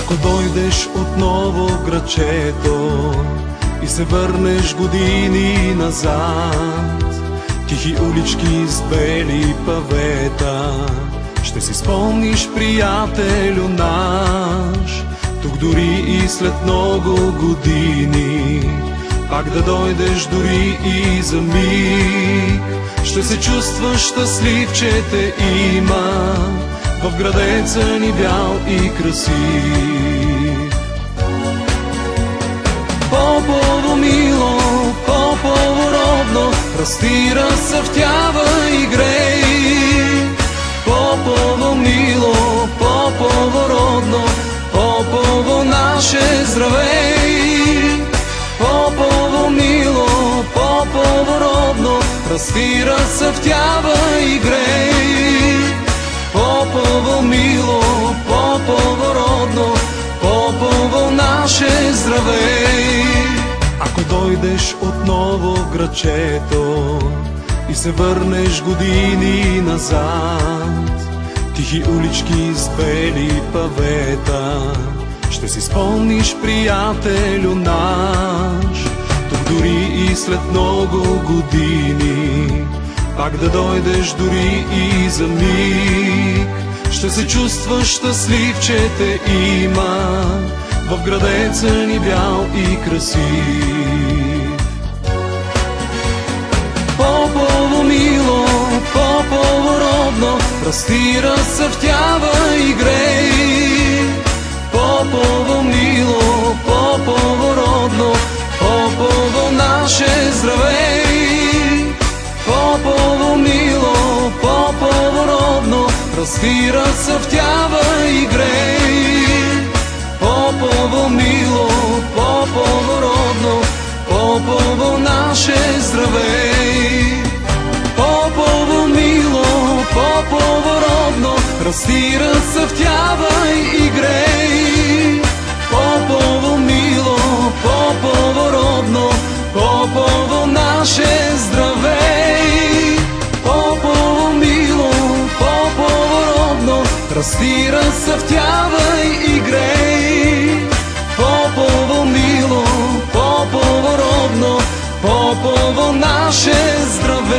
Ако дойдеш отново в градчето и се върнеш години назад, тихи улички с бели павета, ще си спомниш, приятелю наш, тук дори и след много години, пак да дойдеш дори и за миг, ще се чувстваш щастлив, че те има в градеца ни бял и красив. Попово мило, Попово родно, расти, разцъфтява и грей. Попово мило, Попово родно, Попово наше, здравей. Попово мило, Попово родно, расти, разцъфтява и грей. Попово мило, Попово родно, Попово наше, здравей. Ако дойдеш отново в градчето и се върнеш години назад, тихи улички с бели павета, ще си спомниш, приятелю наш, тук дори и след много години, пак да дойдеш дори и за миг, ще се чувстваш щастлив, че те има в градеца ни бял и красив. Попово мило, Попово родно, расти, разцъфтява и грей. Попово мило, Попово родно, Попово наше, здравей. Попово мило, Попово родно, расти, разцъфтява и грей. Попово мило, Попово родно, Попово наше, здравей. Попово мило, Попово родно, расти, разцъфтява и грей. Попово мило, Попово родно, Попово наше, здравей. Попово мило, Попово родно, расти, разцъфтява и грей. Попово мило, Попово родно, Попово наше, здравей.